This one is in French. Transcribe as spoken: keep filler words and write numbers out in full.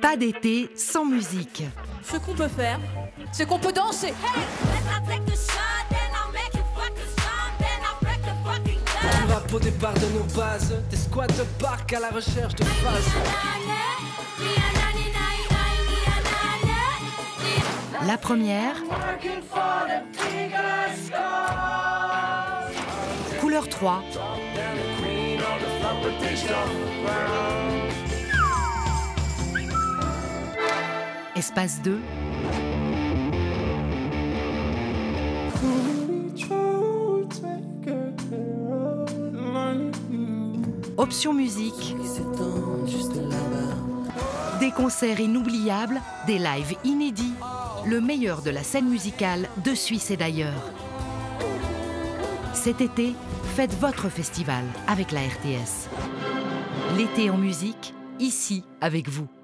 Pas d'été sans musique. Ce qu'on peut faire, c'est qu'on peut danser. Du rap au départ de nos bases, des squats de parc à la recherche de phases. La première, couleur trois. Espace deux. Option musique. Des concerts inoubliables, des lives inédits, le meilleur de la scène musicale de Suisse et d'ailleurs. Cet été, faites votre festival avec la R T S. L'été en musique, ici avec vous.